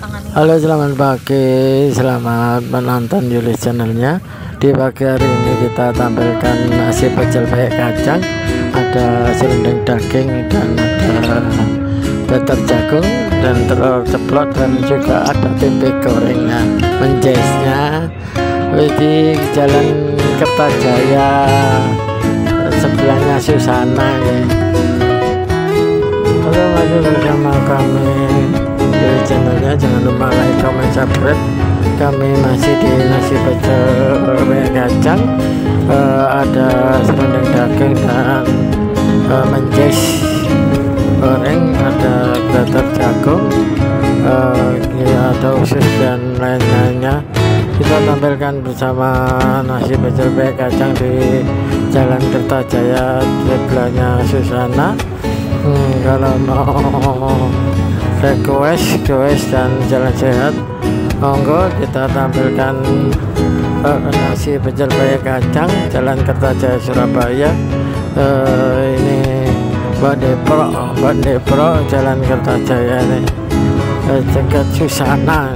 Halo, selamat pagi, selamat menonton Yulis channelnya. Di pagi hari ini kita tampilkan nasi pecel pakai kacang, ada serundeng daging dan ada batter jagung dan telur ceplok, dan juga ada tempe gorengnya, menjesnya di Jalan Kertajaya, sebelahnya Susana ya. Halo, masih bersama kami di channelnya, jangan lupa like, comment, subscribe. Kami masih di nasi pecel pakai kacang, ada serundeng daging dan menjes goreng, ada batter jagung, ada usus dan lain-lainnya. Kita tampilkan bersama nasi pecel pakai kacang di Jalan Kertajaya, sebelahnya Susana. Kalau mau request dan jalan sehat, monggo kita tampilkan nasi pecel pakai kacang, Jalan Kertajaya, Surabaya. Ini Mbak Depro, Jalan Kertajaya ini, dekat Susana,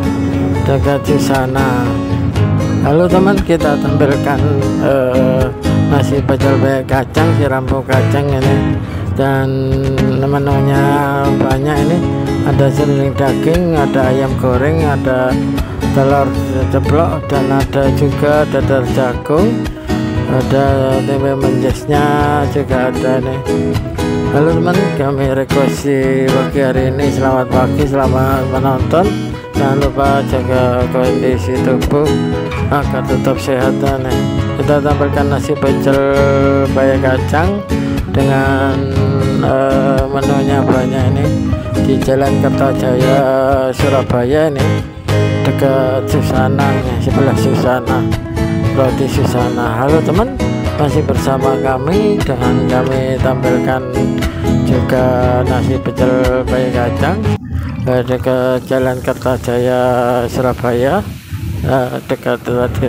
Halo teman, kita tampilkan nasi pecel pakai kacang, sirampu kacang ini, dan menunya banyak ini. Ada serundeng daging, ada ayam goreng, ada telur ceplok, dan ada juga dadar jagung, ada tempe menjesnya juga ada nih. Halo teman, kami request di pagi hari ini. Selamat pagi, selamat menonton. Jangan lupa jaga kondisi tubuh agar tetap sehat. Kita tampilkan nasi pecel pakai kacang dengan menunya banyak ini di Jalan Kertajaya, Surabaya ini, dekat Susana ya, sebelah Susana, roti Susana. Halo teman, masih bersama kami, dan kami tampilkan juga nasi pecel pakai kacang dekat Jalan Kertajaya, Surabaya, dekat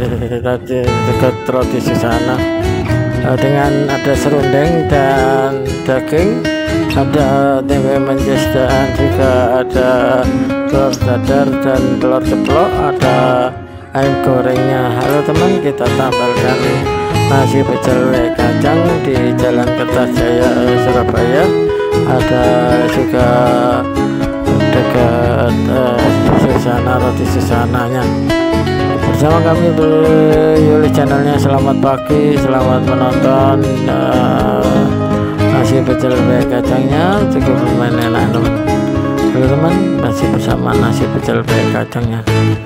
roti Susana, dengan ada serundeng dan daging, ada tempe menjes, dan juga ada telur dadar dan telur ceplok, ada ayam gorengnya. Halo teman, kita tampilkan nasi pecel pakai kacang di Jalan Kertajaya, Surabaya. Ada juga dekat Susana, roti Susananya. Bersama kami di Yulis channelnya. Selamat pagi, selamat menonton nasi pecel pakai kacangnya, cukup lumayan enak teman. Halo teman, masih bersama nasi pecel pakai kacangnya.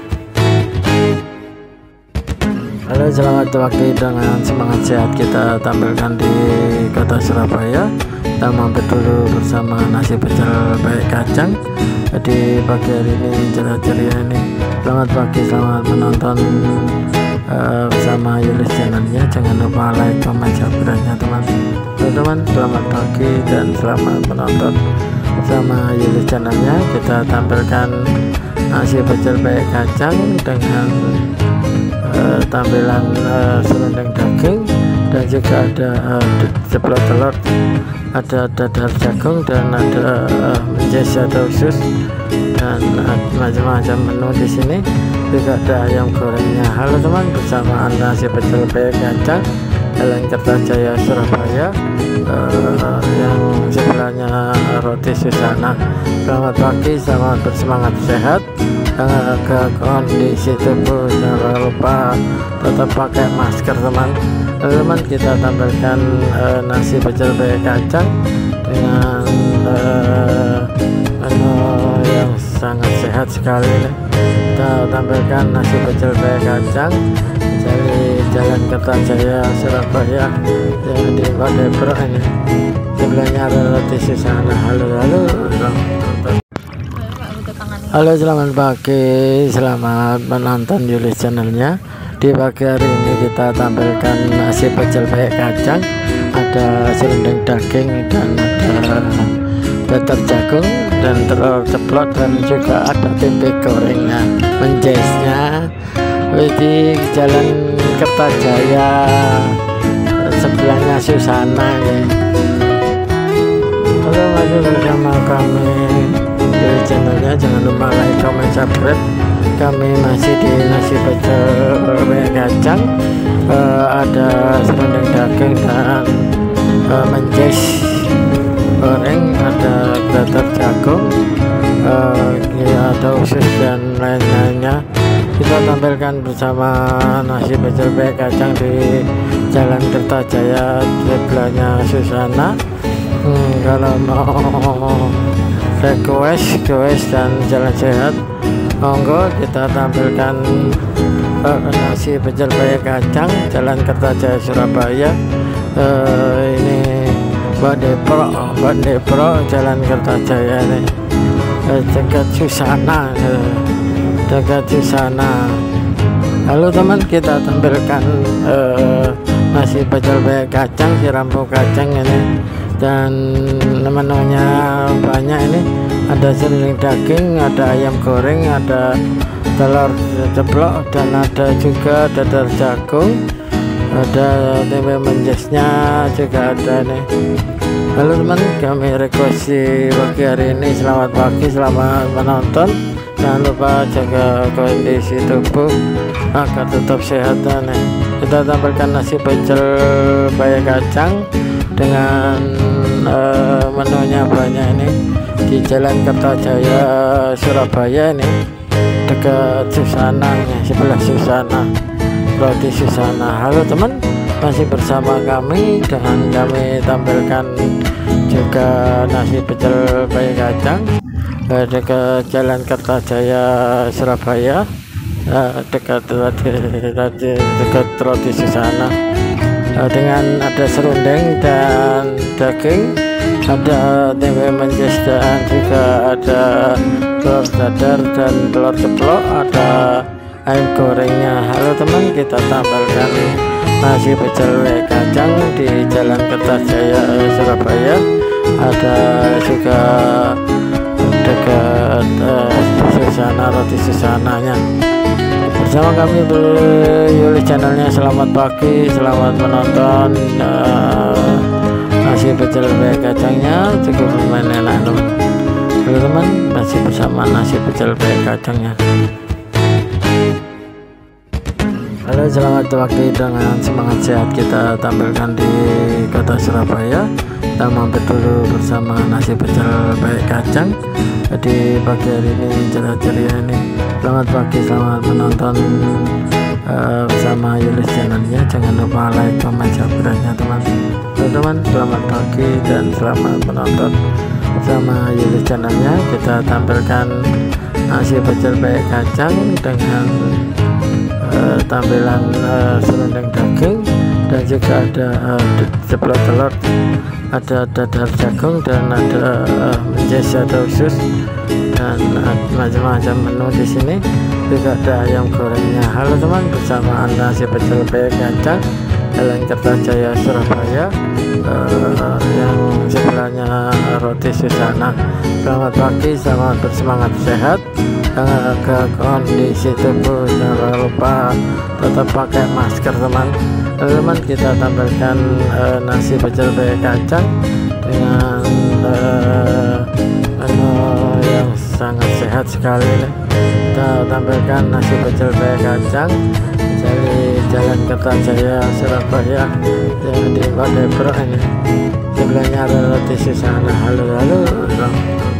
Halo, selamat pagi dengan semangat sehat kita tampilkan di kota Surabaya. Kita mampir dulu bersama nasi pecel pakai kacang di pagi hari ini, ceria ini. Selamat pagi, selamat menonton bersama Yulis channelnya. Jangan lupa like, comment, subscribe-nya teman-teman. Selamat pagi dan selamat menonton bersama Yulis channelnya. Kita tampilkan nasi pecel pakai kacang dengan tampilan serundeng daging, dan juga ada ceplok telur, ada dadar jagung, dan ada menjes, ada usus, dan macam-macam menu di sini. Juga ada ayam gorengnya. Halo teman, bersama nasi pecel pakai kacang, Jalan Kertajaya, Surabaya, yang sebelahnya roti Susana. Selamat pagi, selamat bersemangat sehat, jaga kondisi tubuh, jangan lupa tetap pakai masker teman-teman. Kita tampilkan nasi pecel pakai kacang dengan menu yang sangat sehat sekali nih. Kita tampilkan nasi pecel pakai kacang dari Jalan Kertajaya, Surabaya, yang di Mbak Depro ini, sebelahnya ada roti Susana. Halo, selamat pagi, selamat menonton Yulis channelnya. Di pagi hari ini kita tampilkan nasi pecel pakai kacang, ada serundeng daging, dan ada batter jagung dan telur ceplok, dan juga ada tempe gorengnya, menjesnya di Jalan Kertajaya, sebelahnya Susana ya. Halo, masih bersama kami di Yolis channelnya. Jangan lupa like, comment, subscribe. Kami masih di nasi pecel banyak kacang, ada serundeng daging dan menjes goreng, ada grater jagung, ada usus dan lain-lainnya. Kita tampilkan bersama nasi pecel banyak kacang di Jalan Kertajaya, sebelahnya Susana. Kalau mau request dan jalan sehat, monggo kita tampilkan nasi pecel banyak kacang Jalan Kertajaya Surabaya. Ini Mbak Depro Jalan Kertajaya ini, dekat Susana, dekat Susana. Halo teman, kita tampilkan nasi pecel banyak kacang, si rampo kacang ini, dan menu-nya banyak ini. Ada serundeng daging, ada ayam goreng, ada telur ceplok, dan ada juga dadar jagung, ada tempe menjesnya juga ada nih. Halo teman, kami request pagi hari ini. Selamat pagi, selamat menonton. Jangan lupa jaga kondisi tubuh agar tetap sehat. Nih, kita tampilkan nasi pecel banyak kacang dengan menunya banyak ini di Jalan Kertajaya Surabaya ini, dekat Susana nih, sebelah Susana, roti Susana. Halo teman, masih bersama kami dan kami tampilkan juga nasi pecel banyak kacang dekat Jalan Kertajaya Surabaya, dekat roti Susana, dengan ada serundeng dan daging, ada tempe menjes, dan juga ada telur dadar dan telur ceplok, ada ayam gorengnya. Halo teman, kita tampilkan nasi pecel banyak kacang di Jalan Kertajaya Surabaya, ada juga dekat Susana, roti Susananya. Bersama kami Yolis channelnya. Selamat pagi, selamat menonton. Nasi pecel banyak kacangnya cukup lumayan enak teman. Halo teman, masih bersama nasi pecel banyak kacangnya. Halo, selamat pagi dengan semangat sehat kita tampilkan di kota Surabaya. Kita mampir dulu bersama nasi pecel banyak kacang di pagi hari ini, ceria-ceria ini. Selamat pagi, selamat menonton bersama Yolis channelnya. Jangan lupa like, comment, subscribe-nya teman-teman. Selamat pagi dan selamat menonton bersama Yolis channelnya. Kita tampilkan nasi pecel banyak kacang dengan tampilan serundeng daging, dan juga ada ceplok telur, ada dadar jagung, dan ada menjes, ada usus, dan macam-macam menu di sini. Juga ada ayam gorengnya. Halo teman, bersama nasi pecel banyak kacang Jalan Kertajaya Surabaya, yang sebelahnya roti Susana. Selamat pagi, selamat bersemangat sehat, jaga kondisi tubuh, jangan lupa tetap pakai masker teman. Teman, kita tampilkan nasi pecel banyak kacang dengan menu yang sangat sehat sekali nih. Kita tampilkan nasi pecel banyak kacang dari Jalan Kertajaya Surabaya, yang di Mbak Depro ini, sebelahnya ada roti Susana. Halo.